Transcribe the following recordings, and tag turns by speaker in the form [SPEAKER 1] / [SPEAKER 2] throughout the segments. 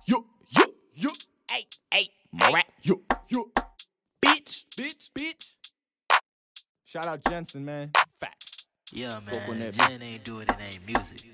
[SPEAKER 1] You, hey, Morat, you, bitch. Shout out Jensen, man. Facts.
[SPEAKER 2] Yeah, man, Jen ain't do it, it ain't music.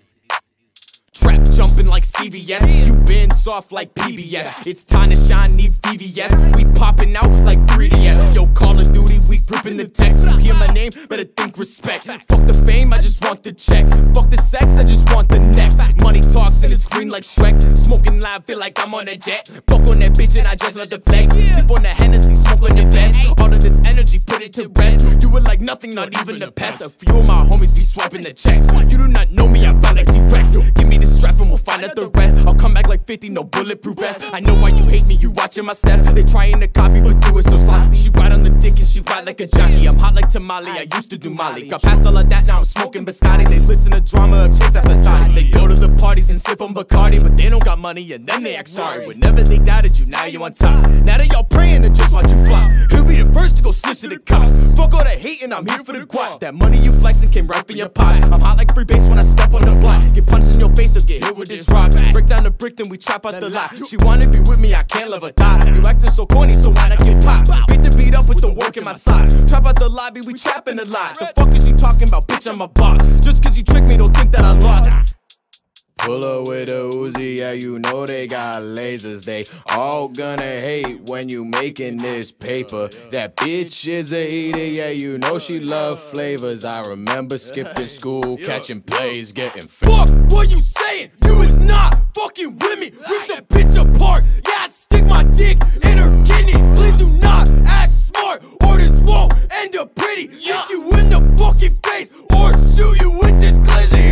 [SPEAKER 1] Trap jumping like CVS, you been soft like PBS. It's time to shine, need VVS. We popping out like 3DS. Yo, Call of Duty, we gripping the text. You hear my name, better think respect. Fuck the fame, I just want the check. Fuck the sex, I just want the neck. Money talks and it's green like Shrek. Smoking loud, feel like I'm on a jet. Fuck on that bitch and I just love the flex. Sip on the Hennessy, smoke on the best. All of this energy, put it to rest. You were like nothing, not even the pest. A few of my homies be swiping the checks. You do not know me, I buy like T-Rex. Give me the strap and we'll find out the rest. I'll come back like 50, no bulletproof vest. I know why you hate me, you watching my steps. They trying to copy, but do it so sloppy. She ride on the dick and she ride like a jockey. I'm hot like tamale, I used to do Molly. Got past all of that, now I'm smoking biscotti. They listen to drama of chase after thotties. They go to the parties and sip on Bacardi, but they don't got money and then they act sorry. Whenever they doubted you, now you on top. Now that y'all praying to just watch you flop. He'll be the first to go snitch to the cops. Fuck all that hate and I'm here for the guap. That money you flexing came right in your pot. I'm hot like free base when I step on the block. Get punched in your face or get hit with this rock. Break down the brick, then we trap out the lot. She wanna be with me, I can't love her thought. You acting so corny, so why not get popped? Beat the beat up with the work in my sock. Trap out the lobby, we trapping a lot. The fuck is you talking about, bitch, I'm a boss. Just cause you tricked me, don't think that I lost. Pull up with a Uzi, yeah, you know they got lasers. They all gonna hate when you making this paper. That bitch is a eater, yeah, you know she love flavors. I remember skipping school, catching plays, getting fuck, what you saying? You is not fucking with me. Rip the bitch apart, yeah, I stick my dick in her kidney. Please do not act smart, or this won't end up pretty. Hit you in the fucking face, or shoot you with this glizzy.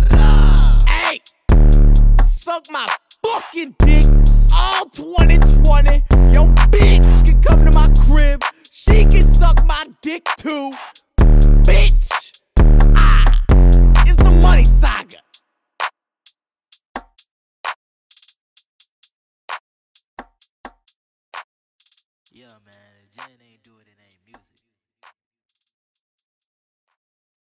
[SPEAKER 1] Hey, suck my fucking dick all 2020. Yo, bitch can come to my crib. She can suck my dick too. Bitch, it's the Money Saga.
[SPEAKER 2] Yeah, man, Jen ain't do it, it ain't music.